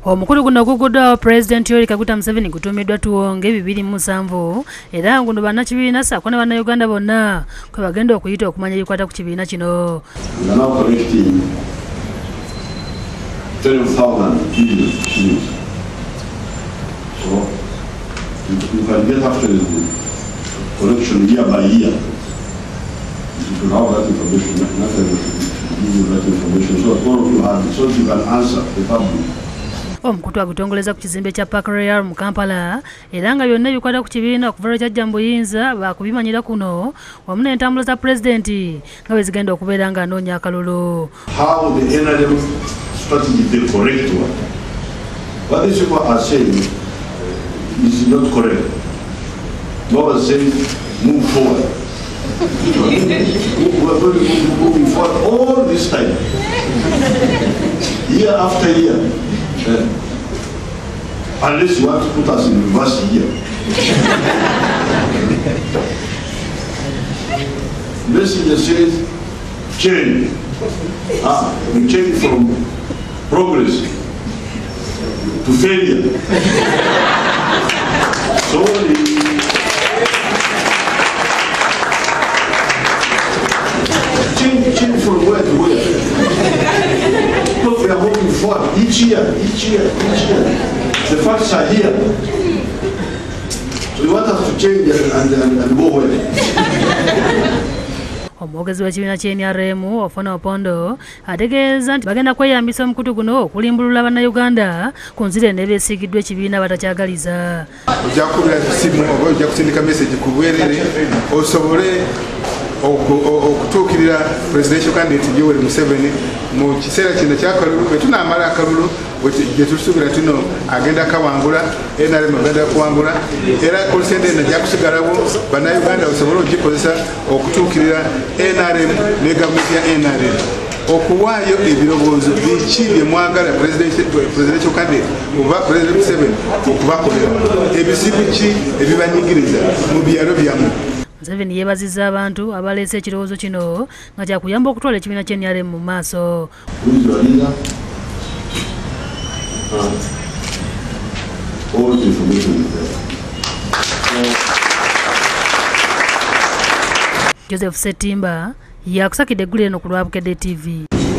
Omukulu guno guguddwawo President Museveni gutumiddwa tuwonge 2007 era nguno bannakibiina ssaako ne bannayuganda bonna kwe bagenda okuyita okumanya ebikwata ku kibiina kino. You can get after the correction year by year. You can have that information, not give you that information, so all of you have it, so you can answer the public. Omukutu agutongoleza ku kizimbe kya Park Royal mu Kampala era nga byonna ebikwata ku kibiina okuva lwe kyajja mu buyinza baakubimanyira kuno wamu n'entambula za pulezidenti nga bwe zigenda okubeera nga anoonya akalulu. How the NRM strategy is the correct one. What these people are saying is not correct. Nobody says move forward. We are going to moving forward all this time, year after year. Unless you want to put us in reverse here. Message says change. We change from progress to failure. So change from where to where? Look, we are moving forward each year. The facts are here. So you want us to change and go where? Omwogezi w'ekibiina kya NRM Ofuna Opondo ategeeza nti bagenda kweyambisa omukutu guno okulimbulula bannayuganda ku nzira n'ebeesiigiddwa ekibiina batakyagaliza. Ojja kukubira essimu oba ojja kusindika message ku bwerere osobole okutuukirira presidential candidate Museveni mu kiseera kino ky'akalulu bwe tunaamala akalulu gye tusuubira tuno agenda kawangula NRM agenda kuwangula era kolisende eno ajja kusigalawo bannayuganda basobole ogikozesa okutuukirira NRM ne gavumenti ya NRM okuwaayo ebirowoozo biki bye mwagala presidential candidate oba president Museveni okubakolera ebizibu ki ebibanyigiriza mu byalo byammwe. Museveni yeebazizza abantu abaleese ekirowoozo kino nga kyakuyamba okutwala ekibiina kya NRM mu maaso. All the information is there. Joseph Setimba yakusakidde eggulu eno ku lwa Bukedde TV.